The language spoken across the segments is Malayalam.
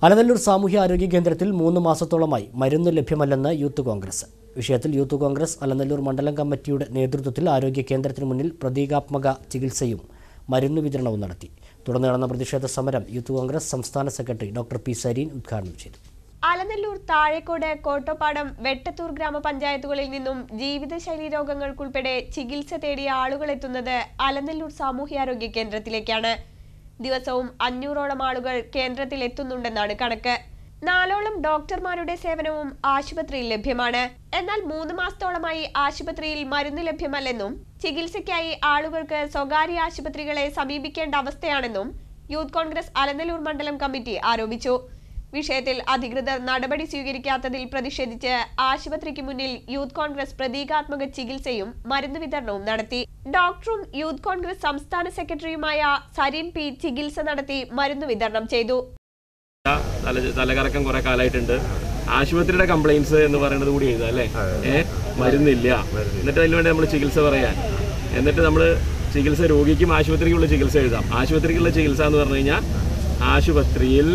അലനല്ലൂർ സാമൂഹ്യ ആരോഗ്യ കേന്ദ്രത്തിൽ 3 മാസത്തോളമായി മരുന്ന് ലഭ്യമല്ലെന്ന് യൂത്ത് കോൺഗ്രസ്. വിഷയത്തിൽ യൂത്ത് കോൺഗ്രസ് അലനല്ലൂർ മണ്ഡലം കമ്മിറ്റിയുടെ നേതൃത്വത്തിൽ ആരോഗ്യ കേന്ദ്രത്തിന് മുന്നിൽ പ്രതീകാത്മക ചികിത്സയും മരുന്ന് വിതരണവും നടത്തി. തുടർന്ന് നടന്ന പ്രതിഷേധ സമരം യൂത്ത് കോൺഗ്രസ് സംസ്ഥാന സെക്രട്ടറി ഡോക്ടർ പി സരീൻ ഉദ്ഘാടനം ചെയ്തു. അലനല്ലൂർ, താഴേക്കോട്, കോട്ടപ്പാടം, വെട്ടത്തൂർ ഗ്രാമപഞ്ചായത്തുകളിൽ നിന്നും ജീവിതശൈലി രോഗങ്ങൾക്കുൾപ്പെടെ ചികിത്സ തേടിയ ആളുകളെത്തുന്നത് അലനല്ലൂർ സാമൂഹ്യാരോഗ്യ കേന്ദ്രത്തിലേക്കാണ്. ദിവസവും 500ഓളം ആളുകൾ കേന്ദ്രത്തിൽ എത്തുന്നുണ്ടെന്നാണ് കണക്ക്. 4ഓളം ഡോക്ടർമാരുടെ സേവനവും ആശുപത്രിയിൽ ലഭ്യമാണ്. എന്നാൽ 3 മാസത്തോളമായി ആശുപത്രിയിൽ മരുന്ന് ലഭ്യമല്ലെന്നും ചികിത്സയ്ക്കായി ആളുകൾക്ക് സ്വകാര്യ ആശുപത്രികളെ സമീപിക്കേണ്ട അവസ്ഥയാണെന്നും യൂത്ത് കോൺഗ്രസ് അലനല്ലൂർ മണ്ഡലം കമ്മിറ്റി ആരോപിച്ചു. വിഷയത്തിൽ അധികൃതർ നടപടി സ്വീകരിക്കാത്തതിൽ പ്രതിഷേധിച്ച് ആശുപത്രിക്ക് മുന്നിൽ യൂത്ത് കോൺഗ്രസ് പ്രതീകാത്മക ചികിത്സയും മരുന്ന് വിതരണവും നടത്തി. ഡോക്ടറും യൂത്ത് കോൺഗ്രസ് സംസ്ഥാന സെക്രട്ടറിയുമായ സരീൻ പി ചികിത്സ നടത്തി മരുന്ന് വിതരണം ചെയ്തു. തലകറക്കം കുറെ കാലമായിട്ടുണ്ട്. ആശുപത്രിയുടെ കംപ്ലൈൻസ് എന്ന് പറയുന്നത് കൂടി എഴുതാം അല്ലേ? മരുന്നില്ല, എന്നിട്ട് അതിന് വേണ്ടി നമ്മൾ ചികിത്സ പറയാൻ, എന്നിട്ട് നമ്മൾ ചികിത്സ രോഗിക്കും ആശുപത്രിക്കുള്ള ചികിത്സ എഴുതാം. ആശുപത്രിക്കുള്ള ചികിത്സ എന്ന് പറഞ്ഞു കഴിഞ്ഞാൽ ആശുപത്രിയിൽ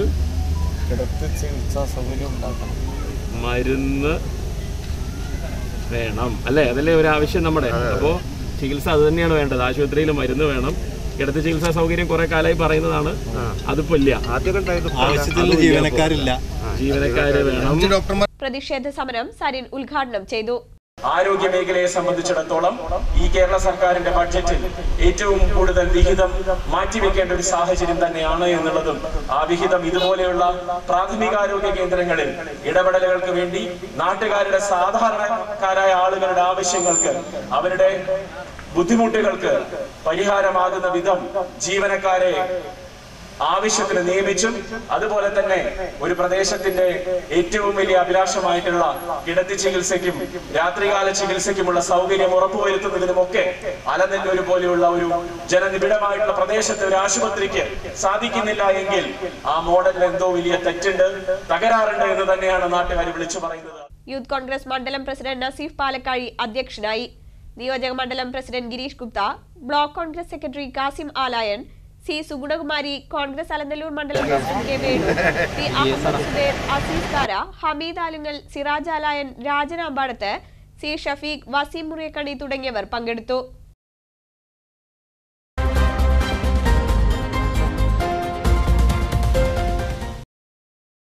മരുന്ന് വേണം അല്ലേ? അതല്ലേ ഒരു ആവശ്യം നമ്മുടെ. അപ്പോൾ ചികിത്സ അത് തന്നെയാണ് വേണ്ടത്. ആശുപത്രിയിൽ മരുന്ന് വേണം. കിടത്തി ചികിത്സാ സൗകര്യം കുറെ കാലമായി പറയുന്നതാണ്, അതിപ്പോ ഇല്ല. ജീവനക്കാര് വേണം. പ്രതിഷേധ സമരം സരീൻ ഉദ്ഘാടനം ചെയ്തു. ആരോഗ്യ മേഖലയെ സംബന്ധിച്ചിടത്തോളം ഈ കേരള സർക്കാരിന്റെ ബഡ്ജറ്റിൽ ഏറ്റവും കൂടുതൽ വിഹിതം മാറ്റിവെക്കേണ്ട ഒരു സാഹചര്യം തന്നെയാണ് എന്നുള്ളതും, ആ വിഹിതം ഇതുപോലെയുള്ള പ്രാഥമികാരോഗ്യ കേന്ദ്രങ്ങളിൽ ഇടപെടലുകൾക്ക് വേണ്ടി നാട്ടുകാരുടെ സാധാരണക്കാരായ ആളുകളുടെ ആവശ്യങ്ങൾക്ക്, അവരുടെ ബുദ്ധിമുട്ടുകൾക്ക് പരിഹാരമാകുന്ന വിധം ജീവനക്കാരെ ആവശ്യത്തിന് നിയമിച്ചും, അതുപോലെ തന്നെ ഒരു പ്രദേശത്തിന്റെ ഏറ്റവും വലിയ അഭിലാഷമായിട്ടുള്ള കിടത്തി ചികിത്സയ്ക്കും രാത്രികാല ചികിത്സയ്ക്കുമുള്ള സൗകര്യം ഉറപ്പുവരുത്തുന്നതിനുമൊക്കെ അലനല്ലൂർ പോലെയുള്ള ഒരു ജനനിബിഡമായിട്ടുള്ള പ്രദേശത്തെ ഒരു ആശുപത്രിക്ക് സാധിക്കുന്നില്ല എങ്കിൽ ആ മോഡലിൽ എന്തോ വലിയ തെറ്റുണ്ട്, തകരാറുണ്ട് എന്ന് തന്നെയാണ് നാട്ടുകാർ വിളിച്ചു പറയുന്നത്. യൂത്ത് കോൺഗ്രസ് മണ്ഡലം പ്രസിഡന്റ് നസീഫ് പാലക്കാഴി അധ്യക്ഷനായി. നിയോജക മണ്ഡലം president Girish Gupta, block Congress secretary Kasim Alayan, C Sugunakumari, Congress Alanallur മണ്ഡലം president K Venu, P Ahammed Zuber, Azeez Thara, Hameed Alungal, Siraj Alayan, Rajan Ambadath, C Shafeeq, Waseem Muriyakkani തുടങ്ങിയവർ പങ്കെടുത്തു.